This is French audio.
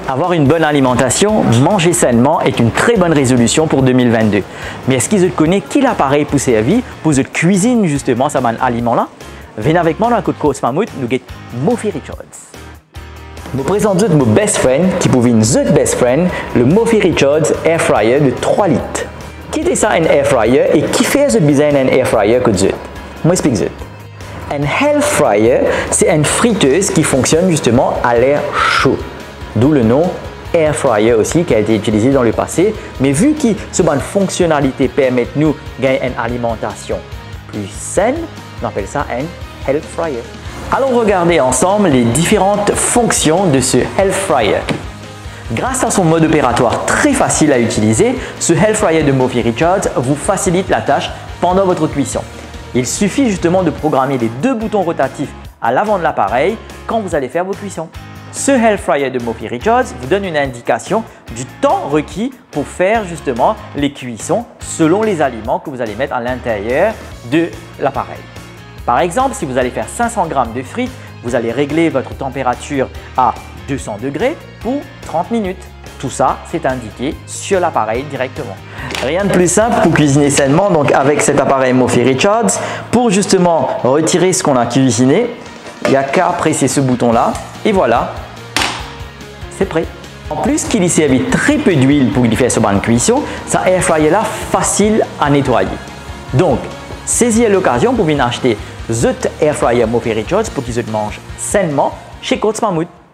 Avoir une bonne alimentation, manger sainement est une très bonne résolution pour 2022. Mais est-ce que vous connaissez quel appareil pour servir pour votre cuisine justement ces aliments-là? Venez avec moi dans la côte Coast Mammouth, nous avons Mofi Richards. Je vous présente mon best friend qui pouvait une autre best friend, le Mofi Richards Air Fryer de 3 litres. Qui est ça un Air Fryer et qui fait ce besoin d'un Air Fryer que vous? Moi explique ça. Un Air Fryer, c'est une friteuse qui fonctionne justement à l'air chaud. D'où le nom Air Fryer aussi qui a été utilisé dans le passé. Mais vu que cette bonne fonctionnalité permet de nous gagner une alimentation plus saine, on appelle ça un Air Fryer. Allons regarder ensemble les différentes fonctions de ce Air Fryer. Grâce à son mode opératoire très facile à utiliser, ce Air Fryer de Mofi Richards vous facilite la tâche pendant votre cuisson. Il suffit justement de programmer les 2 boutons rotatifs à l'avant de l'appareil quand vous allez faire vos cuissons. Ce Air Fryer de Mofi Richards vous donne une indication du temps requis pour faire justement les cuissons selon les aliments que vous allez mettre à l'intérieur de l'appareil. Par exemple, si vous allez faire 500 g de frites, vous allez régler votre température à 200 degrés pour 30 minutes. Tout ça, c'est indiqué sur l'appareil directement. Rien de plus simple pour cuisiner sainement donc avec cet appareil Mofi Richards. Pour justement retirer ce qu'on a cuisiné, il n'y a qu'à presser ce bouton-là et voilà, c'est prêt. En plus qu'il y servi très peu d'huile pour qu'il fasse ce bonne cuisson, ça air fryer là facile à nettoyer. Donc, saisissez l'occasion pour venir acheter The Air Fryer Mofi Richards pour qu'ils se mangent sainement chez Coats Mammouth.